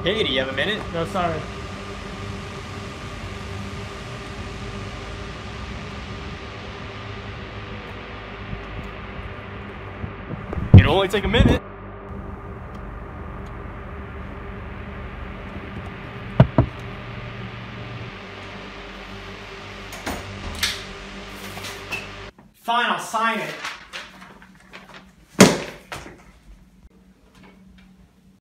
Hey, do you have a minute? No, sorry. It'll only take a minute. Fine, I'll sign it.